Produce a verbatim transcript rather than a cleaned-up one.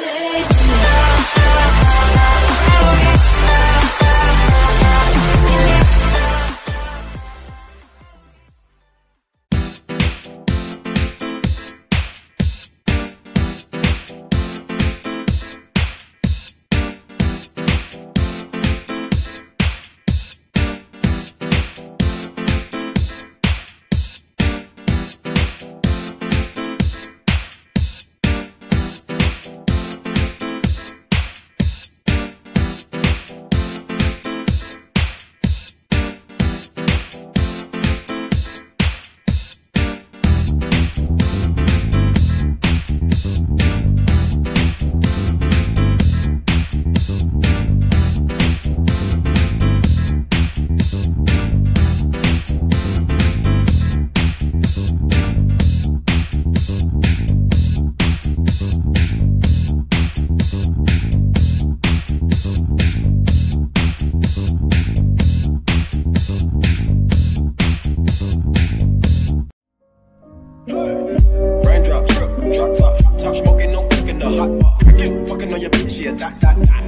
Raindrop, drip, drop top, top smoking, no cooking the hot bar. Fucking on your bitch, yeah, that, that, that.